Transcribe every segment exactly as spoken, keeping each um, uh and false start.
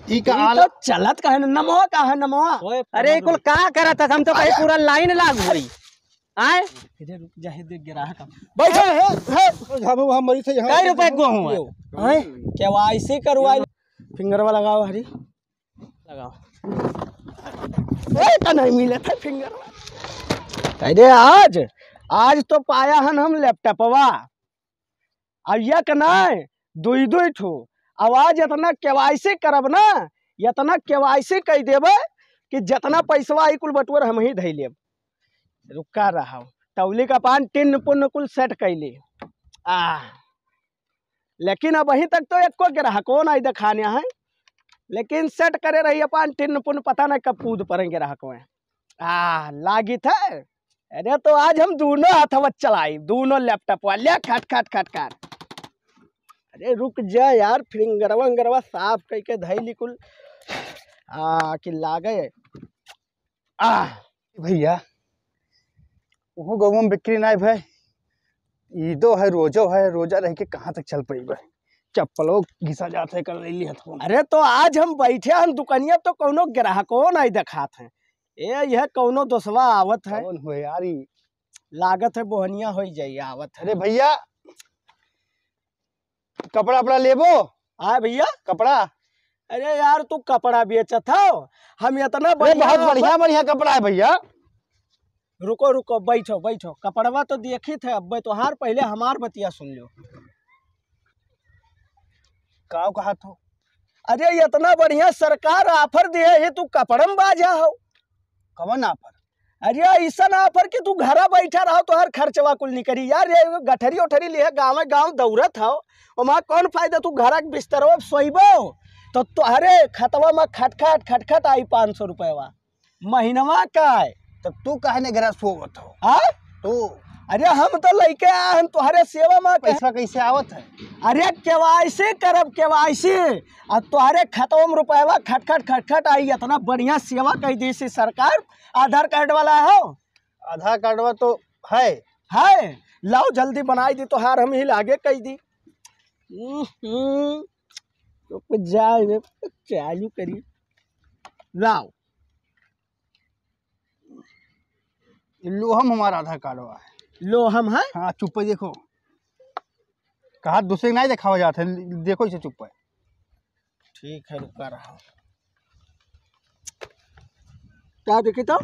ई का आल तो चलत का है नमवा का है नमवा। अरे कुल का करत हम तो कहीं पूरा लाइन लाग गई आए इधर रुक जा इधर ग्राहक बैठो है हम हम मरी थे कई रुपए गेहूं है हैं केवाईसी करवाई फिंगरवा लगाओ हरी लगाओ ए का नहीं मिले थे फिंगरवा अरे आज आज तो पाया हन हम लैपटॉपवा अब ये का नहीं दुई दुई ठो आवाज इतना केवाईसी करब ना इतना केवाईसी कह देबे कि जितना पैसवा आई कुल बटुअर हम ही धै लेब। रुका रहा तौली का पान टिन पुन कुल सेट कैली आ लेकिन अब अभी तक तो एको ग्राहको नहीं दिखाने हैं लेकिन सेट करे रही अपन टिन पुन पता नहीं कब कूद पड़ेंगे ग्राहकों में आ लागी था। अरे तो आज हम दोनों हाथवत चलाई दोनों लैपटॉप वाले खट खट खट खट। अरे रुक जा यार फिंगरवा अंगरवा साफ करके धैली कुल आ कि लागे आ भैया वो गाँव में बिक्री नहीं भाई ईदो है रोजो है रोजा रह के कहाँ तक चल पाई भाई चप्पलों घिसा जाते कर रही है। अरे तो आज हम बैठे हैं दुकानिया तो कोनो ग्राहको नहीं दिखात है ए यह कोनो दोसवा आवत है कौन हो यार ई लागत है बोहनिया हो जाइए आवत है। अरे भैया कपड़ा अपना लेबो आ भैया कपड़ा अरे यार तू कपड़ा बेचत हो हम इतना बढ़िया बहुत बढ़िया बढ़िया कपड़ा है भैया। रुको रुको बैठो बैठो कपड़वा तो देखी थे अब तो हार पहले हमार बतिया सुन लो काव कहा तो अरे इतना बढ़िया सरकार ऑफर दे है तू कपड़म बाजा हो कवन ऑफर अरे ऐसा ऑफर कि तू घर बैठा रहो तो हर खर्चवा कुल निकली यार ये गठरी उठरी ले गाँव गाँव दौड़त हो वहाँ कौन फायदा तू घर बिस्तरवा सोइबो तो तुहरे खतवा में खटखट खटखट आई पाँच सौ रुपया महीनवा का है तो तू काहे ने घर सोवत हो हाँ तो अरे हम तो लइके आए हम तुम्हारे सेवा में पैसा कैसे आवत है। अरे केवाईसी करब केवाईसी और तुम्हारे खतवा में रुपया खटखट खटखट आई इतना बढ़िया सेवा कह दी सी सरकार आधार कार्ड वाला हो आधार कार्डवा तो है है लाओ जल्दी बनाई दी तो हार हम ही लागे कह दी तो जाए चालू करिए लाओ लो हम हमारा आधार कार्डवा है लो हम है हाँ चुप देखो कहा दूसरे नहीं दिखावा जाता है देखो इसे चुप है ठीक है रुका रहा क्या देखी तो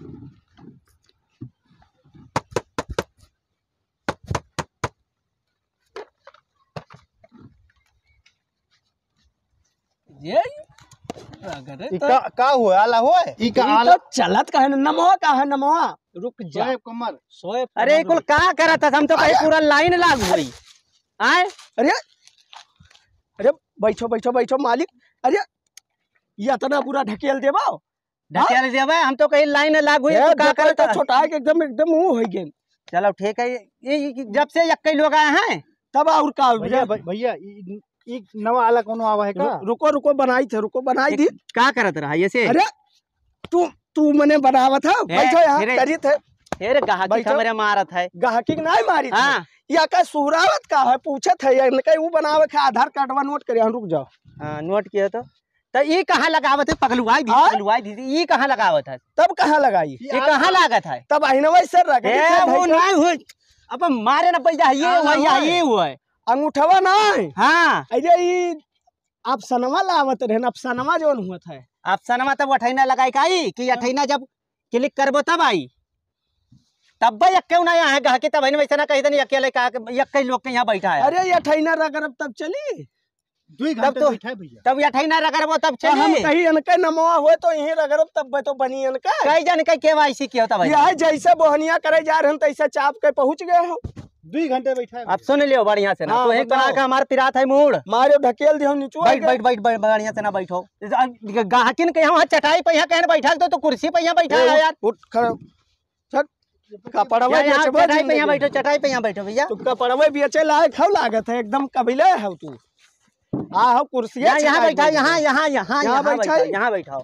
ये अगर ई का का हुआ आला हुआ है ई का आला तो चलत का है नमवा का है नमवा रुक जा सोए कमर सोए अरे कुल का करत हम तो कहीं पूरा लाइन लाग गई आए अरे अरे बैठो बैठो बैठो मालिक अरे ये इतना पूरा ढकेल देबो ढकेल देबे हम तो कहीं लाइन लाग हुई तो का करत तो छोटा है कि एकदम एकदम मुंह हो गए चलो ठीक है ये जब से यक्कई लोग आए हैं तब और का भैया भैया ई नवा आला कोनो आवा है का रुको रुको बनाई थे रुको बनाई दी का करत रहा ये से अरे तू तू मने बनावत है बैठो यहाँ करी थे फिर गाहकी हमरे मारत है गाहकी नहीं मारी हाँ या का सुहरावत का है पूछत है या कहीं वो बनावे के आधार कार्डवा नोट करे हम रुक जाओ हां नोट किया तो तो ये कहाँ लगावत है पगलुआई दी पगलुआई दी ये कहाँ लगावत है तब कहाँ लगाई ये कहाँ लागत है तब अहिनवा सर रख वो नहीं हो अब मारे ना पैसा ये हुआ ये हुआ अंगूठवा नहीं हाँ अरे ये आप सनवा लावत रहे आप सनवा जोन हुआ था आप सनवा तब अठैना लगाई काई कि अठैना जब क्लिक करबो तब आई तब भाई क्यों ना यहाँ गाहकी तब वैसे ना कही नहीं अकेले का कई लोग के यहाँ बैठा है अरे ये अठैना रगरब तब चली दुई घंटे तो बैठा है भैया तब अठैना रगरबो तब चली हम कहीं अनके नमवा हुए तो यही रगरब तब तो बनी अनका कई जन के केवाईसी किया होता भाई यह जैसे बोहनिया करे जा रहे हैं तैसे चाप के पहुंच गए हम दुई घंटे बैठा है आप सुन लियो बढ़िया से ना हाँ, तो एक बना बताओ। के हमारे पिरात है मूड मारे धकेल दियो नीचू बैठ बैठ बैठ बैठ बढ़िया से ना बैठो गाहकिन के यहाँ चटाई पे यहाँ कहने बैठा तो, तो कुर्सी पे यहाँ बैठा है यार उठ खड़ा चल कपड़वा यहाँ बेचबो चटाई पे यहाँ बैठो चटाई पे यहाँ बैठो भैया तू कपड़वा बेचे लायक हो लागत है एकदम कबिले है तू आ हो कुर्सी यहाँ यहाँ बैठा यहाँ यहाँ यहाँ यहाँ बैठा यहाँ बैठाओ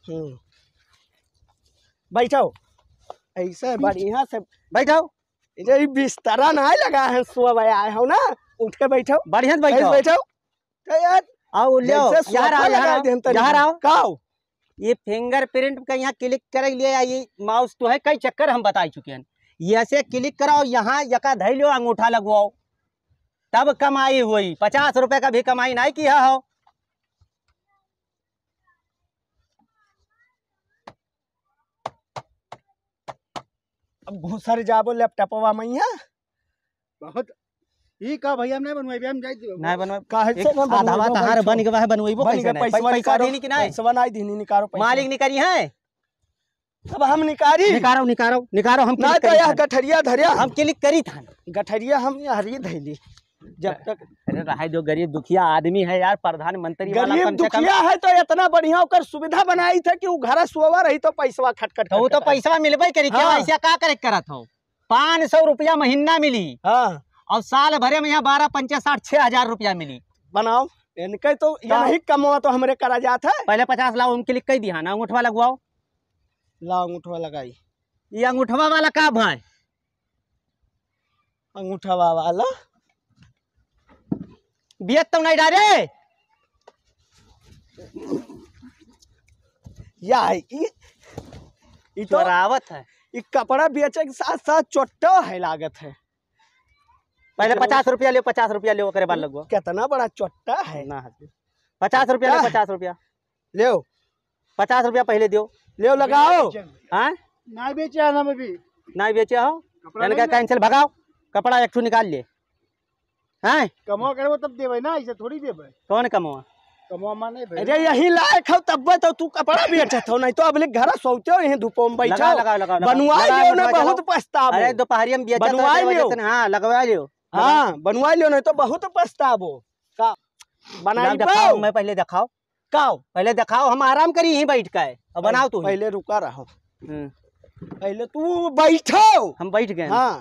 बैठो ऐसे बढ़िया से बैठो ये बिस्तरा नहीं लगा है सुबह आए हो ना उठ के बैठो बढ़िया से बैठो बैठो तो यार आओ ले आओ जैसे यार सोफा आओ यार लगा आओ देहन तनी। यार आओ काओ ये फिंगरप्रिंट का यहाँ क्लिक कर लिया ये माउस तो है कई चक्कर हम बता चुके हैं ये ऐसे क्लिक कराओ यहाँ यका धै लो अंगूठा लगवाओ तब कमाई हुई पचास रुपए का भी कमाई नहीं किया हो। अब घुसर जाबो लैपटॉपवा मैया बहुत ई का भैया हमने बनवाई हम जाई नहीं बनवा काहे से ना आधा बात बनवाइबो हार भाई, बन गवा है बनवाइबो बन कैसे गए नहीं पैसा पैसा निकालो, देनी कि नहीं पैसा नहीं दीनी निकारो पैसा मालिक निकारी है अब हम निकारी निकारो निकारो निकारो हम ना क्लिक तो करी यह था। गठरिया धरिया हम क्लिक करी था गठरिया हम हरी धैली जब तक अरे रहा जो गरीब दुखिया आदमी है यार प्रधानमंत्री वाला गरीब कम से कम दुखिया है तो इतना बढ़िया ओकर सुविधा बनाई थे कि वो घर सोवा रही तो पैसा खटखट तो वो तो पैसा मिलबे करी क्या हाँ। ऐसा का करे करत हो पाँच सौ रुपया महीना मिली हाँ और साल भरे में यहाँ बारह पंचा साठ छह हजार रुपया मिली। बनाओ इनके तो ये नहीं कमवा तो हमरे करा जात है पहले पचास लाओ हम क्लिक कर दिया ना अंगूठवा लगवाओ ला अंगूठवा लगाई ये अंगूठवा वाला का भाई अंगूठवा वाला बियत तो नहीं डाले या है कि ये तो चोरावत है ये कपड़ा बेचे के साथ साथ चोट्टा है लागत है पहले पचास रुपया ले पचास रुपया ले करे बाद लगवाओ कितना बड़ा चोट्टा है ना पचास रुपया ले पचास रुपया ले पचास रुपया पहले दो ले लगाओ हाँ ना बेचे आना में भी नहीं बेचे हो इनका कैंसिल भगाओ कपड़ा एक ठू निकाल ले हैं कमाओ करबो तब देबै ना ऐसे थोड़ी देबै कौन कमवा कमाओ मा नहीं भाई अरे यही लायक हो तब तो तू कपड़ा बेचत हो नहीं तो अब घर सोते हो यहीं धूपों में बैठो लगाओ लगाओ लगाओ बनवा लगाओ, लियो ना बनवा बहुत चलो। पछतावो अरे दोपहरी में बेचा बनवा लियो। हाँ लगवा लियो हाँ बनवा लियो नहीं तो बहुत पछतावो का बनाई दिखाओ मैं पहले दिखाओ काओ पहले दिखाओ हम आराम करी यहीं बैठ के और बनाओ तू पहले रुका रहो हम्म, पहले तू बैठो हम बैठ गए हाँ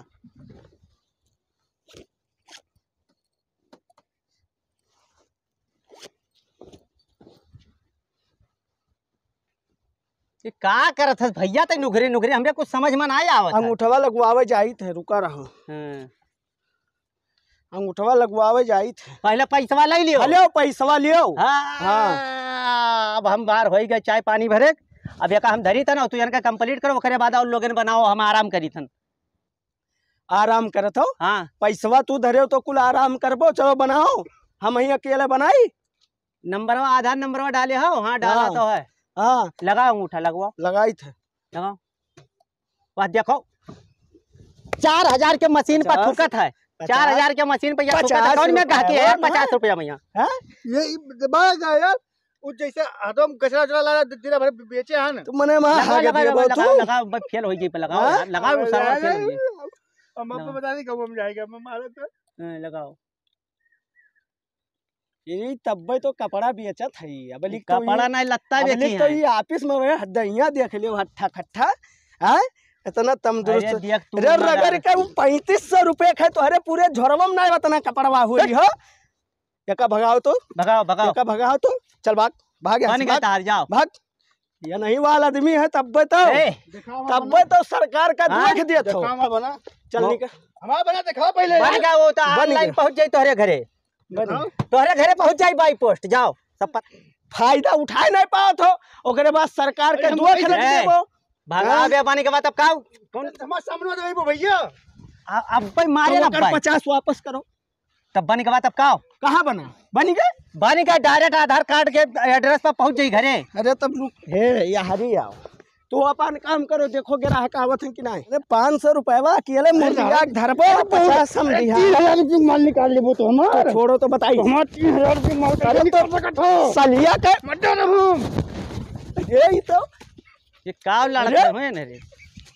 ये का करत है भैया ते नुघरे नुघरे हमरे कुछ समझ में नहीं आवत है। अंगूठवा लगवावे जाई थे रुका रहो हाँ, अंगूठवा लगवावे जाई थे पहले पैसा ले लियो लियो पैसवा लियो हाँ अब हम बाहर हो गए चाय पानी भरे अब एक हम धरी था ना तू इनका कंप्लीट करो ओकरे बाद और लोगन बनाओ हम आराम करी थन आराम करत हो हाँ पैसवा तू धरे तो कुल आराम करबो चलो बनाओ हम ही अकेले बनाई नंबर आधार नंबर डाले हो हाँ डाला हाँ। तो है हाँ लगाओ अंगूठा लगवाओ लगाई थे लगाओ बस देखो चार हजार के मशीन पर पचास- थुकत है चार हजार के मशीन पर यहाँ थुकत है। पचास कौन में रुपया गहकी है, है ना? पचास रुपया में यहाँ हैं? ये बात है यार वो जैसे आदम कचरा चला ला दिन भर बेचे हैं ना तू मने मां लगाओ हागे लगाओ देबो लगाओ तू लगाओ बस फेल हो गई पे लगाओ हाँ? यार, लगाओ सारा फेल हो गई हम आपको बता दें कब हम जाएगा हम मारा तो हाँ, लगाओ ये तब्बे तो कपड़ा बेचत है अब लिख तो कपड़ा नहीं लगता अब बेची लिख तो है ये ऑफिस में वे दहिया देख लियो हट्ठा खट्ठा हैं इतना अरे तंदुरुस्त देख तू रे रगर के पैंतीस सौ रुपए खाए तो अरे पूरे झोरवम ना इतना कपड़वा हुई हो एका भगाओ तो भगाओ भगाओ एका भगाओ तो चल भाग भाग यहाँ बन से, गए भाग तार जाओ भाग ये नहीं वाला आदमी है तब्बे तो ए, तब्बे तो सरकार का हाँ? देख दिया तो काम बना चल वो- निकल हमारा बना दिखाओ पहले बन गया वो तो बन ऑनलाइन गया। पहुंच जाए तोहरे घरे बन तोहरे घरे पहुंच जाए बाई पोस्ट जाओ सब पर फायदा उठाए नहीं पाओ तो ओकरे बाद सरकार के अरे हम दुआ पैसे खरीद दे। देबो भगा हाँ? बे बन के बाद अब का कौन हमारे सामने वाले वो भैया आ- अब भाई मारे तो ना ओकर भाई पचास वापस करो तब बन के बाद अब का कहाँ बना बनी गए बन के डायरेक्ट आधार कार्ड के एड्रेस पर पहुंच जाई घरे अरे तब रुक हे यारी आओ तो अपन काम करो देखो ग्राहक आवत है कि नहीं अरे पाँच सौ रुपए अकेले मुर्गिया के धरबो पचास हम दिया रुपये माल निकाल ले वो तो हमारा छोड़ो तो बताइए हमारा तीन हजार रुपये माल अरे तो सलिया के मटन हम ये ही तो ये का लड़ते अरे? हुए न रे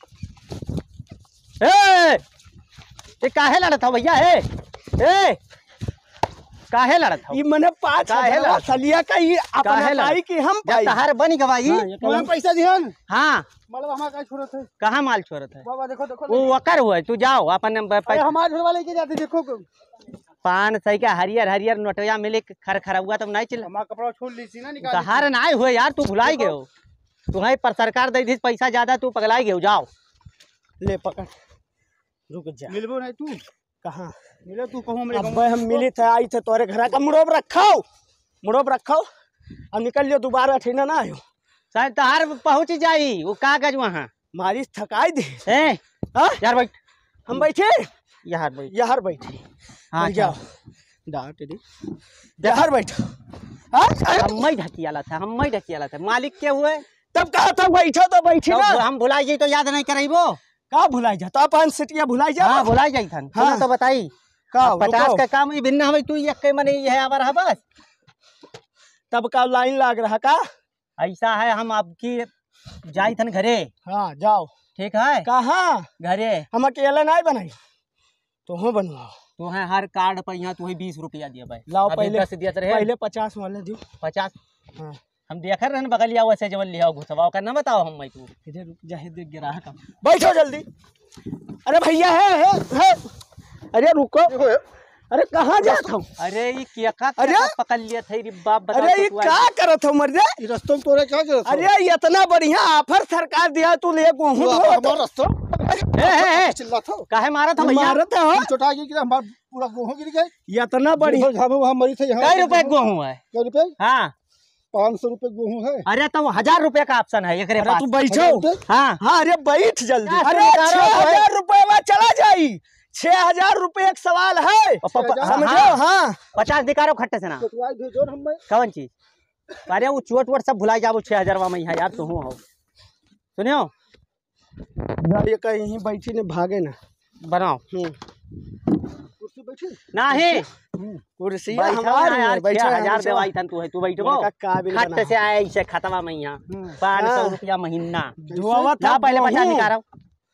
ए ये काहे लड़त हो भैया ए ए काहे लड़त हो ये मने पाँच काहे हजार लड़त? सलिया का ये अपना काहे लड़त? पाई की हम जब पाई तहार बन गवाई हाँ, ये तुम्हारा पैसा दिहन हाँ मतलब हमारा का छोड़ो थे कहाँ माल छोड़त है बाबा देखो देखो वो वकर हुआ है, तू जाओ अपन अरे हमारे घर वाले के जाते देखो पान सही का हरियर हरियर नोटया मिले खर खरा हुआ तब नहीं चल हमारा कपड़ा छोड़ ली थी ना निकाल तहार नहीं हुए यार तू भुलाई गए हो तुम्हें पर सरकार दे दी पैसा ज्यादा तू पगलाई गए हो, जाओ ले पकड़ रुक जा मिलबो नहीं तू कहाँ मिले तू कहूँ मेरे अब हम मिली थे आई थे तोरे घर का मुड़ोब रखाओ मुड़ो पर रखो अब निकल लियो दोबारा ठेना ना आयो शायद तहार पहुंच जाई वो कागज वहाँ। मारी थकाई दे ए हाँ? यार बैठ हम बैठे यार बैठ यार बैठे हाँ बैठ जाओ डांट दे यार बैठ हाँ? हम मैं ढकियाला था हम मैं ढकियाला था मालिक के हुए तब कहा था बैठो तो बैठी तो ना हम भुलाई जाई तो याद नहीं करेबो। का भुलाई जा तो पांच सीटिया भुलाई जा हाँ भुलाई जाई थन हाँ। हाँ। तो बताई का अब पचास रुको। का काम ही भिन्न हवे तू एक के मने ये है आवर है बस। तब का लाइन लाग रहा का ऐसा है हम आपकी जाई थन घरे हाँ जाओ ठीक है कहाँ घरे हम अकेला नहीं बनाई तो हो बनवाओ तो है हर कार्ड पर यहाँ तू बीस रुपया दिया भाई लाओ अभी पहले दस दिया रहे पहले पचास वाले दो पचास हाँ हम देख रहे बगलिया वैसे जब लिया घुसवाओ का ना बताओ हम मैं तू इधर रुक जा इधर गिरा का बैठो जल्दी अरे भैया है है है अरे रुको अरे कहाँ जाता हूँ अरे ये क्या का अरे! पकड़ लिया था रे बाप बता अरे ये क्या करत हो मर्दे रास्ते में तोरे क्या करत अरे इतना बढ़िया ऑफर सरकार दिया तू ले गेहूं हमारा रास्ता चिल्लात हो काहे मारा था भैया मारत हो चोटा गई कि हमारा पूरा गेहूं गिर गए इतना बढ़िया हम वहां मरी थे यहाँ कई रुपए गेहूं है क्या रुपए हाँ पाँच सौ रुपए गेहूं है। अरे तो हजार रुपए का ऑप्शन है एकरे अरे पास तू बैठो हाँ हाँ अरे बैठ जल्दी क्या अरे सुविधा छह रहा है? हजार रुपए में चला जाई छह हजार रुपए एक सवाल है प- प- प- समझो हाँ, हाँ पचास दिकारो खट्टे से ना चटवाई भेजो हम में कौन चीज अरे वो चोट वोट सब भुला जाबो छह हजार में यहाँ यार तू हो सुनियो ये कहीं बैठी ने भागे ना बनाओ कुर्सी बैठी नहीं कुर्सी बैठो हमार ना यार बैठो छह हजार हम देवाई थन तू है तू बैठबो उनका काबिल खट बना से आए इसे खतवा में यहाँ पाँच सौ हाँ। रुपया महीना धुआवा ना था पहले पचास गेहूं। निकालो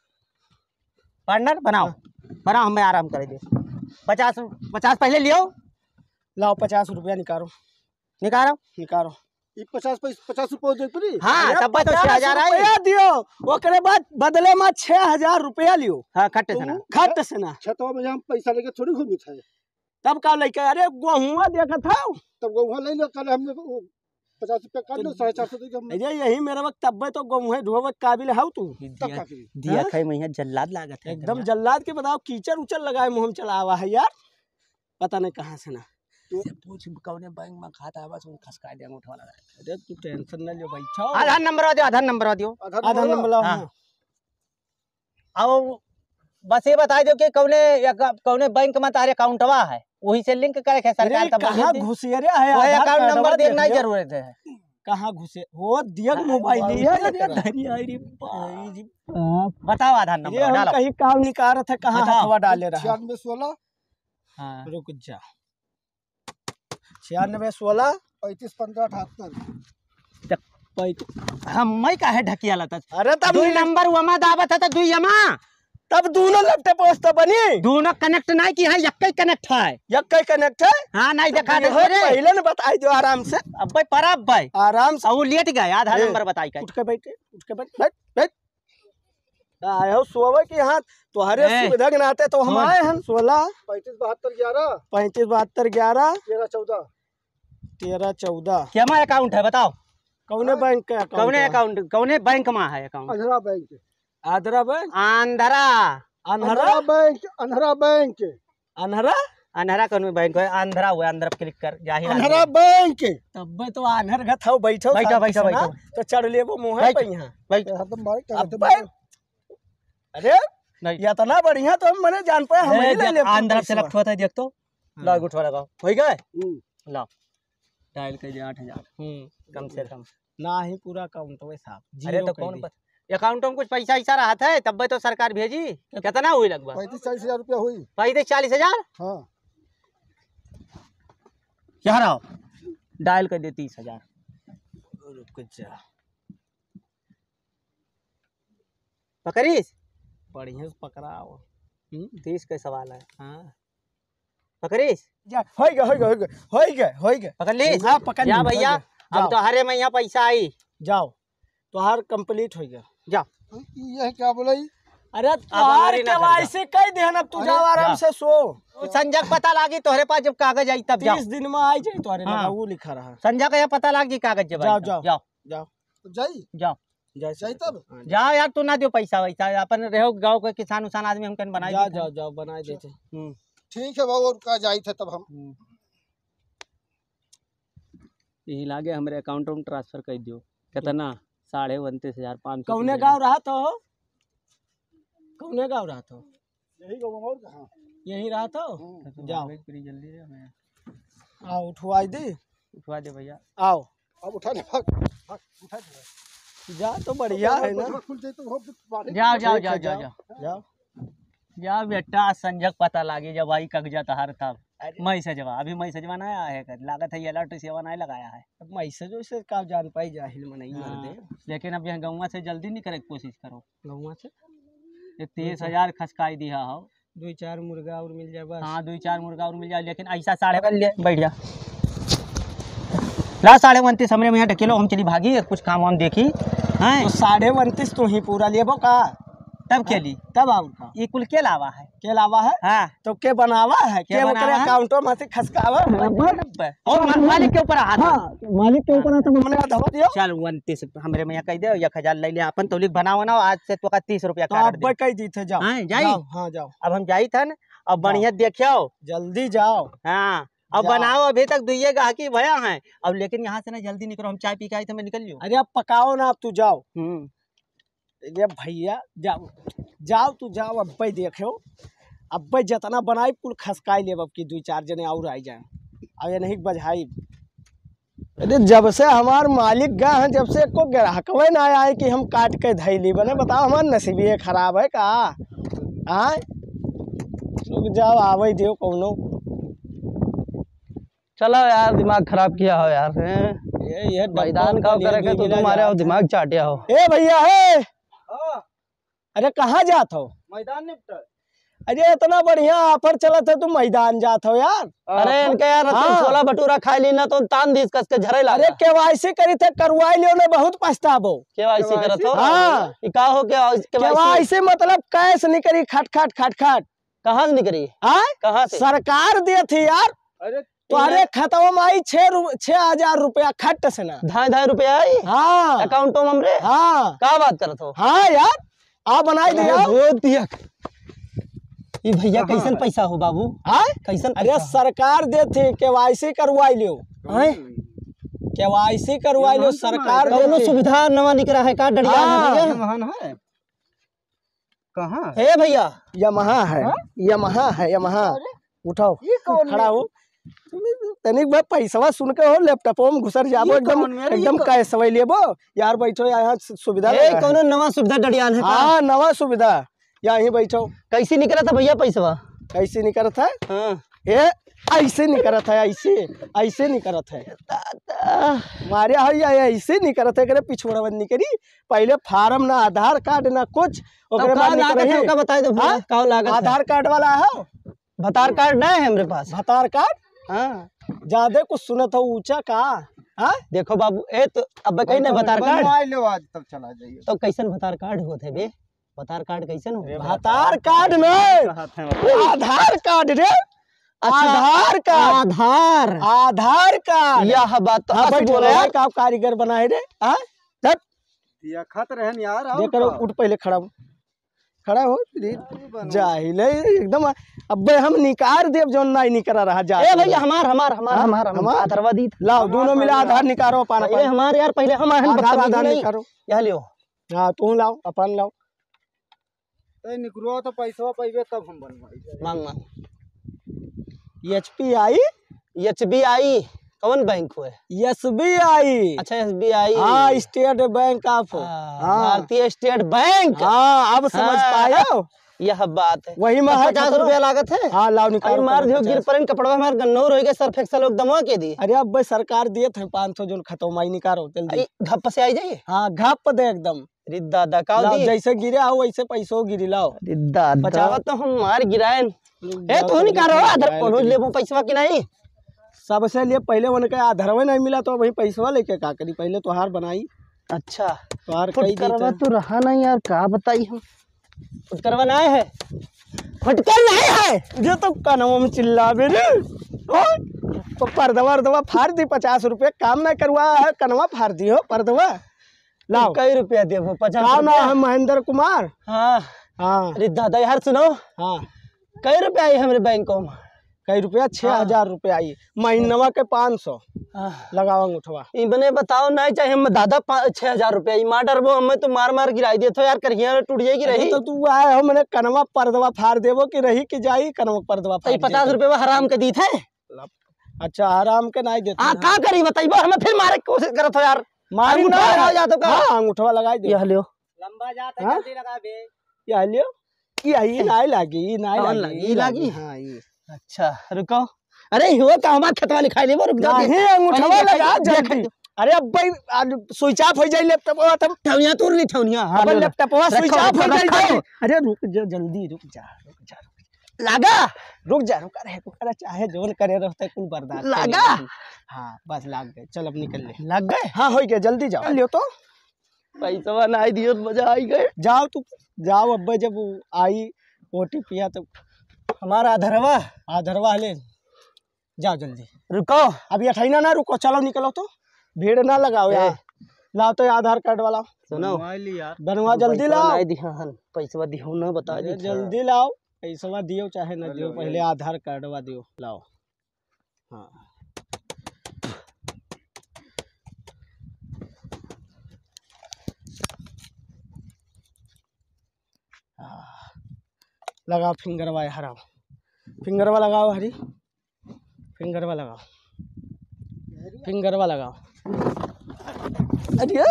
पार्टनर बनाओ बनाओ हमें आराम कर दे पचास पचास पहले लियो लाओ पचास रुपया निकालो निकालो निकालो ये पचास पचास रुपए दे पड़ी हाँ अरे तब तो छह पचास हजार आई रुपया दियो ओकरे बाद बदले में छह हजार रुपया लियो हाँ खट्टे से ना खट से ना छतवा में हम पैसा लेके थोड़ी घूमी थे तब का लेके अरे गेहुआ देखा था तब गेहूं ले लो कल हमने वो पचास रुपया काट लो साढ़े चार सौ दे हम अरे यही मेरे वक्त तब तो गेहूं ढोवे काबिल है तू तब का करी दिया खाई मैं जल्लाद लागत है एकदम जल्लाद के बताओ कीचड़ उचड़ लगाए मुंह में चलावा है यार पता नहीं कहाँ से ना तो पूछ कौने बैंक में खाता है बस उन खसका दे उठवा लगा अरे तू टेंशन न ले बैठो आधार नंबर दियो आधार नंबर दियो आधार नंबर लाओ हाँ। अब बस ये बता दो कि कौने या कौने बैंक में तारे अकाउंटवा है वही से लिंक करे है सरकार अरे तब कहाँ घुसेरे है वो आधार अकाउंट कार्डवा नंबर देख देना लियो। जरूरत है कहाँ घुसे वो दिया मोबाइल लिया मोबाइल ना धरी आई रे भाई बताओ आधार ये नंबर हम डालो कहीं काम निकाल रहा था कहाँ बताओ। हथवा डाले रहा छियानवे सोलह हाँ रुक जा छियानवे सोलह पैंतीस पंद्रह अठहत्तर हम मैं काहे ढकिया लता अरे तब दुई नंबर वमा दावत है तो दुई यमा तब दोनों लगते पोस्ट तो बनी दोनों कनेक्ट नहीं की है यक्के कनेक्ट है यक्के कनेक्ट है हाँ नहीं देखा दे देखो पहले ने बताई दो आराम से अब भाई परब भाई आराम से अब वो लेट गए आधार ए, नंबर बताई का उठ के बैठे उठ के बैठ बैठ बैठ आए हो सोवे के हाथ तुम्हारे ए, सुविधा के नाते तो हम सुन। आए हैं सोलह पैंतीस बहत्तर ग्यारह पैंतीस बहत्तर ग्यारह तेरह चौदह तेरह चौदह क्या हमारा अकाउंट है बताओ कौने बैंक का account कौने है? अकाउंट कौने बैंक में है account Andhra bank Andhra bank Andhra अनहरा अंधरा बैंक अंधरा बैंक अनहरा अनहरा कौन बैंक है आंध्रा हुआ आंध्रा क्लिक कर जाहिर अंधरा बैंक तब तो आनहर का था बैठो बैठो, शांति बैठो, से ना, बैठो। तो चढ़ ले वो मुँह बैठ। पे यहाँ भाई हरदम बाइक का अब बैठ। अरे नहीं ये इतना बढ़िया तो हम मने जान पाए हम ही ले ले आंध्रा सेलेक्ट हुआ था देख तो लॉग उठवा लगाओ हो गए हम्म। ला डायल कर दिया आठ हजार कम से कम ना ही पूरा अकाउंट है साहब अरे तो कौन अकाउंट में कुछ पैसा ऐसा रहा था तब तो सरकार भेजी कितना हुई लगभग पैंतीस चालीस हजार रुपया हुई पैंतीस चालीस हजार हाँ क्या रहा डायल कर दे तीस हजार रुक जा पकड़ीस बढ़िया से पकड़ाओ तीस का सवाल है हाँ पकड़ीस जा हो गया हो गया हो गया हो गया हो गया पकड़ लीस हाँ पकड़ या ली, भैया हो गया। अब तो हरे में यहाँ पैसा आई जाओ तुहार कंप्लीट हो गया जाओ ये क्या बोला ये? अरे तुहार हमारी ना केवाईसी कई देन अब तू जाओ आराम से सो संजय पता लागी तोहरे पास जब कागज आई तब जाओ तीस दिन में आई जाए तुम्हारे हाँ। लगा वो लिखा रहा संजय का यह पता लागी कागज जब आई जाओ, तब। जाओ। जाओ जाओ तो जाई जाओ जैसे जाई तब हाँ, जाओ यार तू ना दियो पैसा वैसा अपन रहो गाँव के किसान उसान आदमी हम कहीं बनाए जाओ जाओ जाओ बना देते हम्म ठीक है बाबू और का जाई थे तब हम हम्म। यही लागे हमारे अकाउंट में ट्रांसफर कर दियो। कितना? साढ़े उनतीस हजार पाँच सौ। कौने गाँव रहा तो कौने गाँव रहा तो यही गाँव और कहाँ? यही रहा तो जाओ जल्दी रे हमें आओ उठवाई दे उठवा दे भैया। आओ अब उठा ले, भाग भाग उठा ले। जा तो बढ़िया है ना। खुल जाए तो हो बाहर। जाओ जाओ ठीक जाओ है, जाओ जाओ। जाओ जाओ जाओ बेटा, संजक पता लागे जब आई कागजात हर तब अरे मई सजवा। अभी मई सजवा नहीं आया है कर लागत है, ये अलर्ट सेवा नहीं लगाया है। अब मैसेज वैसे का जान पाई जाहिल में नहीं मर दे हाँ, लेकिन अब यहाँ गौवा से जल्दी नहीं करे की कोशिश करो। गौवा से ये तीस हजार खसकाई दिया हो। दो चार मुर्गा और मिल जाए बस। हाँ दो चार मुर्गा और मिल जाए, लेकिन ऐसा साढ़े कर ले बैठ जा। ला साढ़े उनतीस हमरे में यहाँ ढकेलो, हम चली भागी कुछ काम हम देखी हैं। तो साढ़े उनतीस तो ही पूरा लेबो का तब के ली तब और का ये कुल के लावा है। के लावा है हाँ तो के बनावा है के के बनावा ओकरे है? अकाउंटो में से खसकावा और मा- मालिक के ऊपर हाथ है। हाँ मालिक के ऊपर तो हमने धवा दियो। चल उनतीस हमरे में यहाँ कह दे, एक हजार ले ले अपन तौलिक बनाओ ना, आज से तो का तीस रुपया तो काट आप दे। कह दी थे जाओ हाँ, जाई? जाओ, हाँ जाओ अब हम जाई था अब बढ़िया देखियो। जल्दी जाओ। हाँ अब जाओ। बनाओ, अभी तक दुइये गाहकी भया है अब, लेकिन यहाँ से ना जल्दी निकलो, हम चाय पी के आई तो मैं निकल लियो। अरे अब पकाओ ना, अब तू जाओ। हम्म अरे भैया जाओ जाओ तू जाओ। अब भाई देखो अब भाई जितना बनाई कुल खसकाई लेब, अब की दो चार जने और आई जाए अब ये नहीं बझाई। अरे जब से हमार मालिक गए हैं, जब से को ग्राहक ना आए कि हम काट के धैली बने, बताओ हमार नसीबी खराब है का। आए रुक जाओ आवे दियो कौनो। चलो यार दिमाग खराब किया हो यार। हैं? ये ये मैदान का करे तो तुम्हारे हो दिमाग चाटिया हो। ए भैया है। अरे कहाँ जात हो? मैदान निपटा। अरे इतना बढ़िया ऑफर चला था, तुम मैदान जात हो यार। अरे इनके यार तुम हाँ। छोला भटूरा खाई ली ना तो तान दीस कस के झरे अरे लगा। केवाईसी करी थे, करवाई लियो ने बहुत पछताबो। केवाईसी करत हो? हाँ। ई का हो के केवाईसी केवाईसी मतलब कैश नहीं करी, खट खट खट खट। कहाँ से निकली? हाँ कहाँ से? सरकार दी थी यार। अरे तुम्हारे खतवा में आई छह रु- छह हजार रुपया खट से ना। ढाई ढाई रुपया आई हाँ अकाउंटो में हमरे। हाँ का बात करत हो? हाँ यार आप बनाई दिया। बहुत दिया। ई भैया कैसन पैसा हो बाबू? हाँ कैसन अरे पैसा? सरकार दे थी, केवाईसी करवाई लियो। हैं? केवाईसी करवाई लियो, सरकार दे कौनो थी। सुविधा नवा निकला है का डरिया हाँ। है भैया? महान है कहाँ? हे भैया यमहा है, यमहा है, यमहा। उठाओ खड़ा हो। तनिक भाई पैसा सुन के हो लैपटॉप में घुसर जाबो, एकदम एकदम कैश सवै लेबो यार। बैठो यहाँ सुविधा हे लगा है। कौनो नवा सुविधा डरियान है का? हाँ नवा सुविधा, यहीं बैठो। कैसे निकला था भैया पैसा? कैसे नहीं करत है? हाँ ए ऐसे नहीं करत है, ऐसे ऐसे नहीं करत है। मारे है या ऐसे नहीं करत है, करे पिछोड़ा बंदी करी। पहले फार्म ना आधार कार्ड ना कुछ, ओकरे का बाद लागत है निकलही। का बताए दो भैया? हाँ? का लागत है? आधार कार्ड वाला है, भतार कार्ड नहीं है हमरे पास। आधार कार्ड। हाँ ज्यादा कुछ सुनत हो ऊंचा का। हाँ देखो बाबू ए तो अब कहीं नहीं भतार कार्ड बनवाई लो आज तक चला जाइए। तो कैसन भतार कार्ड होते बे? भतार कार्ड कैसन हो? आधार कार्ड नहीं, आधार कार्ड रे। Aadhaar card, Aadhaar Aadhaar card. यह बात तो हाँ असली बैठो बोले यार, यार। का आप कारीगर बनाए रे। हाँ चल दिया खत रहन यार। और देख करो, का? उठ पहले खड़ा हो, खड़ा हो। जाहिल है एकदम। अब हम निकार देव जो नहीं निकरा रहा जा। ए भैया हमार हमार हमार हाँ? हमार हमार? आधारवा दी। लाओ दोनों मिला आधार निकारो अपन ये अपन। हमार यार पहले हम हन आधार बदतमीजी आधार नहीं। निकारो। यह लियो। हाँ तू लाओ अपन लाओ। तो निकलो तो पैसा पाइबे तब हम बनवाई। मांग मांग। H P I, H B I कौन बैंक हुए? S B I. अच्छा एस बी आई। हाँ स्टेट बैंक ऑफ। हाँ भारतीय स्टेट बैंक। हाँ अब समझ हाँ। पाए। यह बात है। वही में है पचास खतरा। रुपया लागत है। हाँ लाओ अरे निकालो। मार दियो गिर पर कपड़वा हमार गन्नौर हो गए सर्फ एक्सल लोग दमवा के दी। अरे अब भाई सरकार दिए थे पाँच सौ जो खतौमाई निकालो जल्दी। आई घप से आई जाइए। हाँ घप दे एकदम। अरे दादा का लाओ, दी। जैसे गिरे हो वैसे पैसों गिरी लाओ। अरे दादा पचास- तो हम मार गिराएन। ए तू नहीं कर रहा आधार पहुंच ले वो पैसा कि नहीं? सबसे लिए पहले उनके आधारवे नहीं मिला तो वही पैसा लेके का करी। पहले तोहार बनाई, अच्छा तोहार फुट कई करवा देते। तो रहा नहीं यार का बताई हम। फुट करवा नहीं है। फटकर नहीं है। ये तो कनवा में चिल्ला बेरे। तो पर्दवा अर्दवा फाड़ दी, पचास रुपये काम ना करवा है, कनवा फाड़ दी हो पर्दवा। लाओ कई रुपया दे वो पचास का ना रुपया? है महेंद्र कुमार। हाँ हाँ अरे दादा यार सुनो हाँ कई रुपया आई हमारे बैंकों में? कई रुपया छह हजार रुपया आई महीनवा के पाँच सौ लगाओ अंगूठवा। इबने बताओ नहीं चाहिए हम दादा छह हजार रुपया मार डरबो हमें तो मार मार गिराई देते यार करिया टूट जाएगी रही तो तू आए हो मैंने कनवा पर्दवा फाड़ देवो कि रही कि जाई कनवा पर्दवा फाड़ पचास रुपये हराम के दी थे। अच्छा आराम के नहीं देते हाँ का करी बताइबो हमें फिर मारे की कोशिश करत हो यार मारी अंगूठा ना लगाओ जा तो का हाँ अंगूठवा लगाई दे यह लियो लंबा जाता हाँ? जल्दी लगा बे। या लियो यही नहीं लागी ई नहीं कौन लागी लागी? ई लागी? हाँ ये अच्छा रुको अरे हो का हमार खेतवा लिखाई लेबो रुक जा नहीं अंगूठवा लगा जल्दी। अरे अब भाई आज स्विच ऑफ हो जाए लैपटॉप तब ठौनिया तोड़ ली ठौनिया अब लैपटॉप स्विच रखो, ऑफ हो रखो, जाए। रखो। अरे रुक जा जल्दी रुक जा रुक जा रुक जा। लगा रुक जा रुक रहे रुक रहे चाहे जोन करे रहते कुल बर्दाश्त लगा? करेंगे। हाँ बस लाग गए चल अब निकल ले लग गए हाँ हो गया जल्दी जाओ लियो तो पैसा नहीं दियो तो मजा आई गए जाओ तू जाओ अब्बा जब वो आई ओटीपी आ तो हमारा आधरवा आधरवा ले जाओ जल्दी। रुको अभी अठाईना ना रुको चलो निकलो तो भीड़ ना लगाओ यार लाओ तो आधार कार्ड वाला सुनो बनवा जल्दी लाओ नहीं दिया हन पैसा दियो ना बता अरे दी जल्दी लाओ पैसा दियो चाहे ना दियो पहले आधार कार्डवा दियो लाओ। हाँ हाँ। लगाओ फिंगरवा हराओ फिंगरवा लगाओ हरी फिंगरवा लगाओ फिंगरवा लगाओ। अरे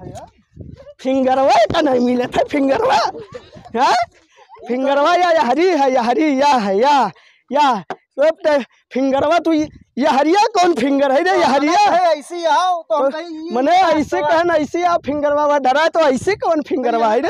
फिंगरवा का नहीं मिले थे फिंगरवा हाँ फिंगरवा या, या हरी है या हरी या है या या फिंगरवा तू या हरिया कौन फिंगर है रे या हरिया ऐसी आओ तो हम कहीं मने ऐसे कहना ऐसे आप फिंगरवा डरा तो ऐसे कौन फिंगरवा है रे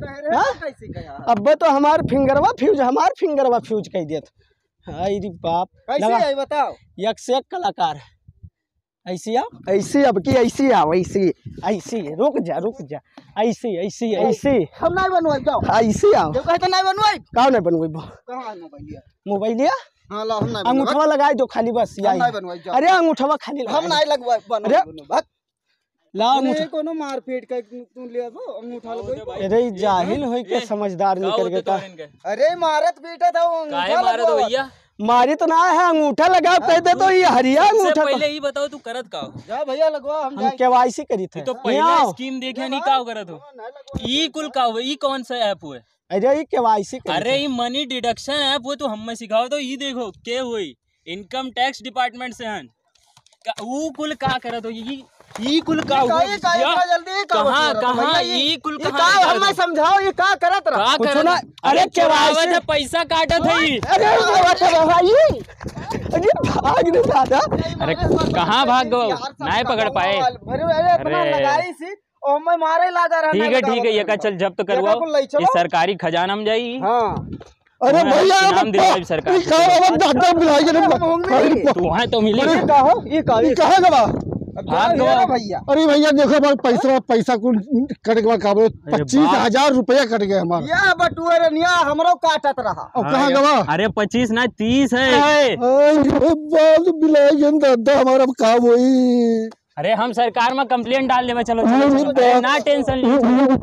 अब तो हमार फिंगरवा फ्यूज हमार फिंगरवा फ्यूज कह दिया हाय रे बाप कैसे है बताओ एक से एक कलाकार ऐसी आओ ऐसी अब की ऐसी आओ ऐसी ऐसी रुक जा रुक जा ऐसी ऐसी ऐसी हम नहीं बनवाई जाओ ऐसी आओ जो कहते नहीं बनवाई कहाँ नहीं बनवाई कहाँ है मोबाइल मोबाइलिया हाँ ला हम नहीं अंगूठवा लगाए दो खाली बस हम यही नहीं बनवाई जाओ अरे अंगूठवा खाली हम नहीं लगवाई अरे बनवाई लाओ अंगूठा कोनो मारपीट का तू ले दो अंगूठा लगवाई अरे जाहिल होई के समझदार निकल के का अरे मारत पीटा था वो काहे अंगूठा मारे तो लगवाओ भैया मारी तो ना है अंगूठा लगाओ कहते तो ये हरिया सबसे अंगूठा पहले ही बताओ तू करत का हो? जा भैया लगवाओ हम हम जाए केवाईसी करी थे तो पहले स्कीम देखे नहीं का करत हो ई कुल का हो ई कौन सा ऐप हुए अरे ये केवाईसी करी अरे ई मनी डिडक्शन ऐप हुए तो हमें सिखाओ तो ई देखो के हुई इनकम टैक्स डिपार्टमेंट से हन का ऊ कुल का करत हो ई ई कुल का हुआ काहे काहे जल्दी कहां कहां ई कुल कहां हम मैं समझाओ ये का करत रहा का कुछ करत ना अरे चोरावत है पैसा काटत है ई अरे भाई अरे भाग नहीं दादा अरे कहां भाग गो नहीं पकड़ पाए अरे अपना लगाई सी और मैं मारे लगा रहा ठीक है ठीक है ये का चल जब्त करवाओ ये सरकारी खजाना में जाई हां अरे भैया इनाम दिलवाई सरकार डॉक्टर बुलाइए तू है तो मिली कहो ये का ये कहां गवा भाग गवा भैया अरे भैया देखो हमारे पैसा पैसा को कट गया का पच्चीस हजार रुपया कट गया हमारा या बटुए रनिया हमरो काटत रहा अब कहाँ गवा अरे पच्चीस ना तीस है बाल बिलाई दादा हमारा काम हुई अरे हम सरकार में कंप्लेंट डाल देवे चलो चलो, चलो अरे ना टेंशन ली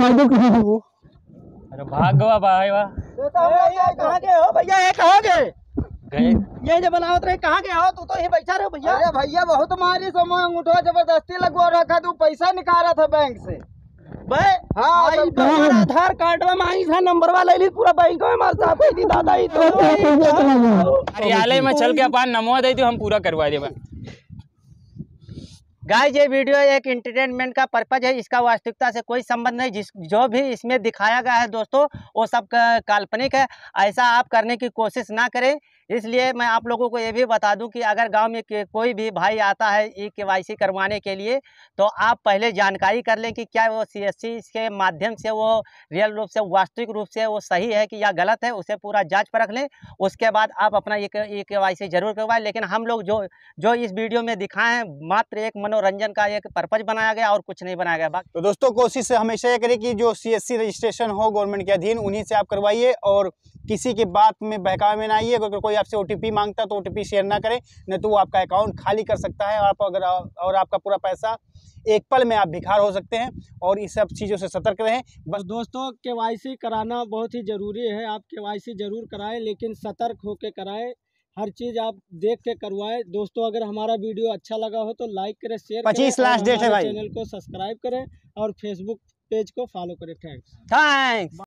अरे भाग गवा भाई वाह कहां गए हो भैया ये कहां गए गए ये जो बनावत रहे कहां गए हो तू तो ये बैठा रहे भैया अरे भैया बहुत मारी सो मैं अंगूठा जबरदस्ती लगवा रखा तू पैसा निकाला था बैंक से बे हां आधार कार्ड में मांगी था नंबर वाला ले पूरा बैंक में मार साहब दी दादा ही तो कार्यालय में चल के अपन नमो दे हम पूरा करवा देबा गाइस ये वीडियो एक एंटरटेनमेंट का पर्पज है, इसका वास्तविकता से कोई संबंध नहीं। जिस जो भी इसमें दिखाया गया है दोस्तों वो सब काल्पनिक है, ऐसा आप करने की कोशिश ना करें। इसलिए मैं आप लोगों को ये भी बता दूं कि अगर गांव में कोई भी भाई आता है ई केवाईसी करवाने के लिए तो आप पहले जानकारी कर लें कि क्या वो सीएससी के माध्यम से वो रियल रूप से वास्तविक रूप से वो सही है कि या गलत है, उसे पूरा जांच परख लें। उसके बाद आप अपना ये ई केवाईसी जरूर करवाएं। लेकिन हम लोग जो जो इस वीडियो में दिखाए हैं मात्र एक मनोरंजन का एक पर्पज बनाया गया और कुछ नहीं बनाया गया। तो दोस्तों कोशिश हमेशा ये करें कि जो सीएससी रजिस्ट्रेशन हो गवर्नमेंट के अधीन उन्हीं से आप करवाइए और किसी की बात में बहकावे में ना आइए। अगर कोई आपसे ओटीपी मांगता तो ओटीपी शेयर ना करें, नहीं तो वो आपका अकाउंट खाली कर सकता है आप अगर और आपका पूरा पैसा एक पल में आप भिखार हो सकते हैं। और इस सब चीज़ों से सतर्क रहें। बस दोस्तों केवाईसी कराना बहुत ही ज़रूरी है, आप केवाईसी जरूर कराएं लेकिन सतर्क होकर कराएं। हर चीज आप देख के करवाएं। दोस्तों अगर हमारा वीडियो अच्छा लगा हो तो लाइक करें, शेयर करें, पच्चीस और लास्ट डेट है हमारे भाई। चैनल को सब्सक्राइब करें और फेसबुक पेज को फॉलो करें। थैंक्स। थैंक्स।